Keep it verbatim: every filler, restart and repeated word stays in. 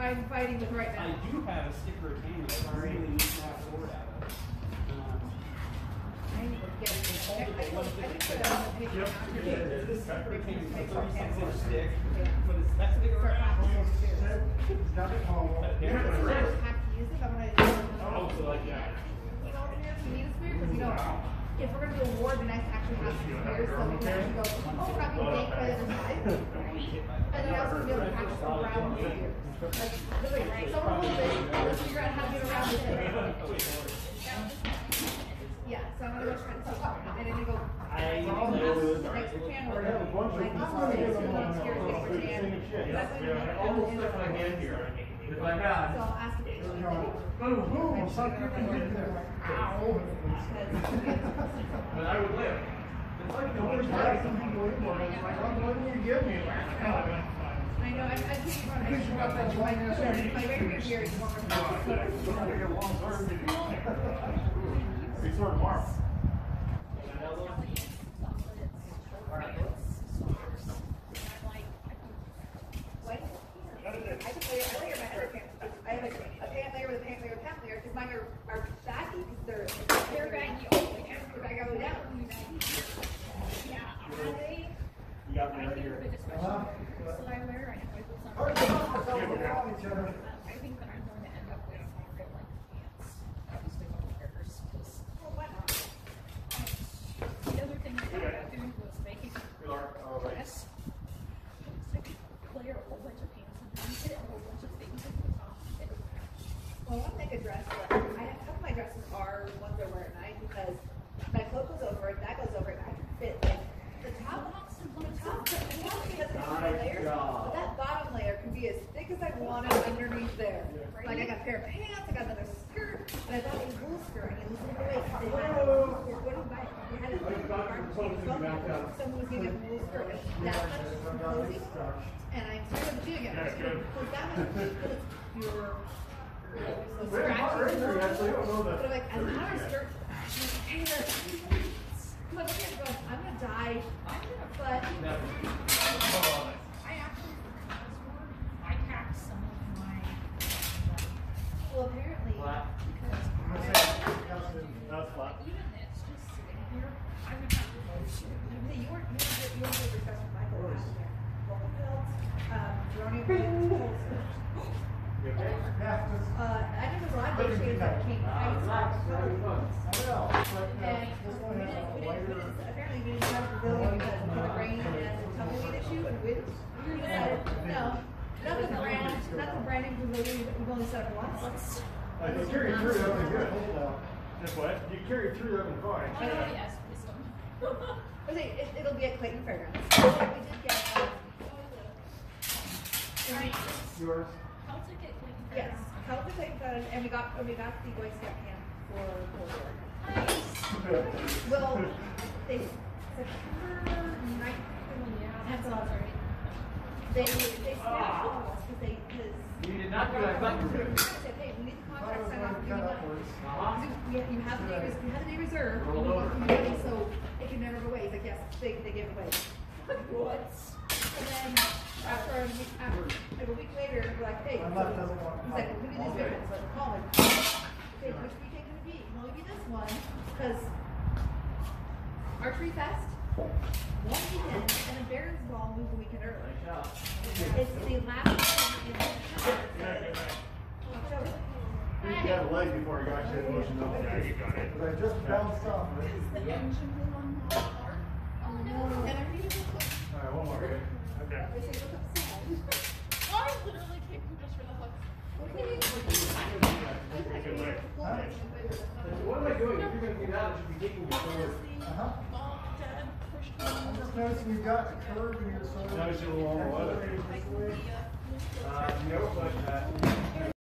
I'm fighting with right now. I do have a sticker of cane that I really need to have sword out of. Um, I need to get it. I, I, I can put it on the picture. yeah, this sticker of cane is a Make thirty-six some inch stick, Yeah. but it's that stick Start around. practicing too. Got it all. I don't have to use it, I'm gonna. Oh, so like that. You know, you need a spear because you know, if we're gonna do a war, it'd be nice to actually have some spears so we can actually go, oh, crap, you take by the other side. And then also be able to practice around the spear. Like, literally, someone holds it, let's figure out how to get around the spear. Yeah, so I'm gonna go try to see. And then you go, I I'll know. ask the next Japan or like, oh, this is the spear is for Japan. That's what you know. If I got. So I'll ask if it's Boom, boom, something you can get there. Ow. But I would live. It's like the worst part, some people in there, it's like, what what do you give me? I know, I, I think you're going to make sure that my, my regular beer is more It's sort of warm. What? I can layer, I layer my other pants. I have a, a pant layer with a pant layer with a pant layer, because mine are, are baggy, because they're, they're baggy all the way down. They're baggy all the way down. Yeah, I, You got me I right think here. for this Uh-huh. question that I wear, I know I put some. All right, come on, let's all get on each other. I think that I'm going to end up with more like pants, obviously no layers, because Well, why not? the other thing I thought about doing was making a dress. So I could layer a whole bunch of pants underneath it, a whole bunch of things at the top. It- Well, I want to make a dress, but I have, some of my dresses are ones I wear at night, because my cloak goes over it, that goes over it, and I can fit, like, the top, the top, the top, because it's four layers, but that bottom layer can be as thick as I want it underneath there. Like, I got a pair of pants, I got another skirt, and I thought it was a wool skirt, and it was like, wait, they had a wool skirt, what do you buy? They had a wool skirt, someone was giving a wool skirt, and that much cozy, and I'm tired of doing it, because that much, because it's pure, so scratchy, but I'm like, as an outer skirt, I'm like, I'm looking at it going, I'm gonna die, but I actually, I packed some of my, well, apparently, because That's flat. even this, just sitting here, I would have to go shit. you weren't, you weren't, you weren't really discussing with Michael last year. Local belts, um, Jerome Williams, You okay? Yeah, just. uh, I know there's a lot of big shades that came, I used to have a color. I know, it's like, uh, And this we one didn't, has we a didn't, we lighter. didn't, apparently we didn't have the pavilion because of the rain and the tumbleweed issue and wind. We decided, no, nothing brand, nothing branding pavilion, we've only set up once. Like, you carry through, that would be good. Just what? You carry through, that would be fine. Oh, yes, wisdom. I say, it, it'll be at Clayton Fairgrounds. We did get, um, Right. Yours? Celtic at Clayton yes, Fairgrounds. Celtic Clayton Fairgrounds, and we got, and we got the Boy Scout camp for, for, Nice. well, they, September ninth, that's all right. They, they snapped all of us, because they, because. You did not do what I thought you were gonna do. Said, hey, we need the contract signed off, give me money. Uh-huh. You, you have the day, res- you have the day reserve, you need to give me money, so it can never go away. He's like, yes, they, they gave it away. What? And then, after a week, after, like a week later, we're like, hey, My so, left doesn't want to he's like, come. we need these ribbons, so call me. Okay, which weekend can it be? It can only be this one, because Archery Fest, one weekend, and then Barron's Ball moved a weekend early. It's the last weekend in October. You had a leg before you got your emotion up. Yeah, you got it. But I just bounced off of it. Is the engine room on the car? Oh, no, and everything is so All right, one more. Okay. They say, look up the sound. I literally came from just for the hook. What am I doing? If you're gonna do that, I should be taking your sword. Uh-huh. Mom, Dad, pushed me. I'm just noticing you've got a curve in your sword. Notice you're a little on the weather. This way. Uh, you never question that.